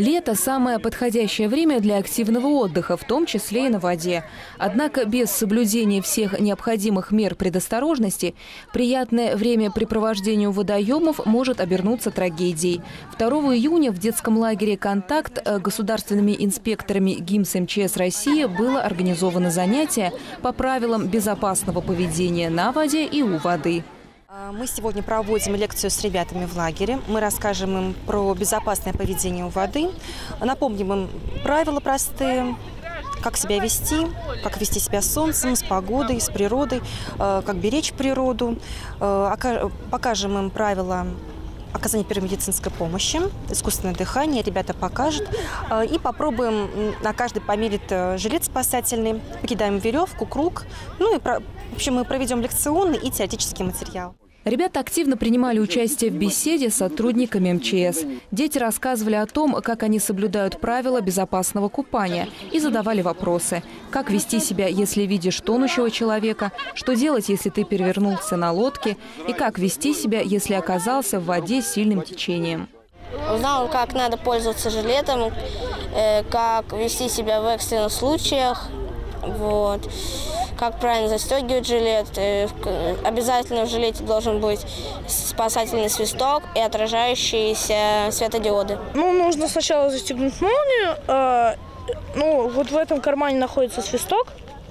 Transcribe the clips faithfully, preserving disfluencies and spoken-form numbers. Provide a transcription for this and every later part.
Лето – самое подходящее время для активного отдыха, в том числе и на воде. Однако без соблюдения всех необходимых мер предосторожности приятное времяпрепровождение у водоемов может обернуться трагедией. второго июня в детском лагере «Контакт» государственными инспекторами ГИМС МЧС России было организовано занятие по правилам безопасного поведения на воде и у воды. Мы сегодня проводим лекцию с ребятами в лагере. Мы расскажем им про безопасное поведение у воды. Напомним им правила простые, как себя вести, как вести себя с солнцем, с погодой, с природой, как беречь природу. Покажем им правила оказания первой медицинской помощи, искусственное дыхание, ребята покажут. И попробуем, на каждый померит жилет спасательный, покидаем веревку, круг. Ну и, в общем, мы проведем лекционный и теоретический материал. Ребята активно принимали участие в беседе с сотрудниками МЧС. Дети рассказывали о том, как они соблюдают правила безопасного купания, и задавали вопросы. Как вести себя, если видишь тонущего человека, что делать, если ты перевернулся на лодке, и как вести себя, если оказался в воде с сильным течением. Узнал, как надо пользоваться жилетом, как вести себя в экстренных случаях, вот. Как правильно застегивать жилет. Обязательно в жилете должен быть спасательный свисток и отражающиеся светодиоды. Ну, нужно сначала застегнуть молнию. Э, ну, вот в этом кармане находится свисток,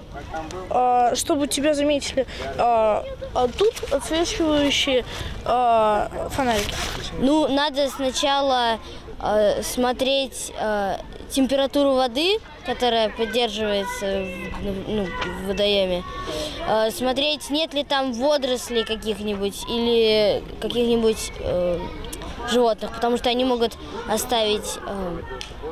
э, чтобы тебя заметили. Э, а тут отсвечивающий э, фонарик. Ну, надо сначала э, смотреть э, температуру воды, которая поддерживается в, ну, в водоеме, э, смотреть, нет ли там водорослей каких-нибудь или каких-нибудь э, животных, потому что они могут оставить э,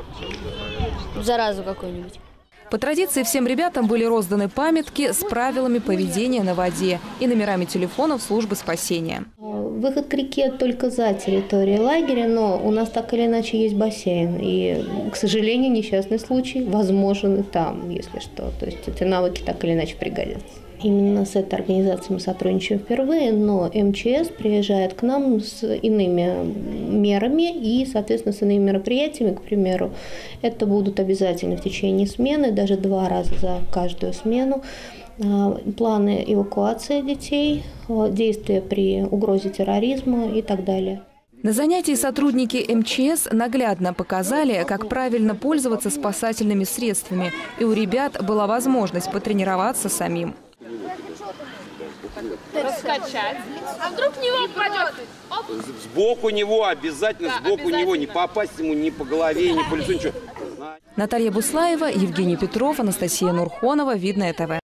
заразу какую-нибудь. По традиции всем ребятам были розданы памятки с правилами поведения на воде и номерами телефонов службы спасения. Выход к реке только за территорией лагеря, но у нас так или иначе есть бассейн. И, к сожалению, несчастный случай возможен и там, если что. То есть эти навыки так или иначе пригодятся. Именно с этой организацией мы сотрудничаем впервые, но МЧС приезжает к нам с иными мерами и, соответственно, с иными мероприятиями. К примеру, это будут обязательно в течение смены, даже два раза за каждую смену. Планы эвакуации детей, действия при угрозе терроризма и так далее. На занятии сотрудники МЧС наглядно показали, как правильно пользоваться спасательными средствами. И у ребят была возможность потренироваться самим. Раскачать. А вдруг в него упадет? Сбоку него, обязательно да, сбоку обязательно. него, не попасть ему ни по голове, ни по лицу, ничего. Наталья Буслаева, Евгений Петров, Анастасия Нурхонова, Видное ТВ.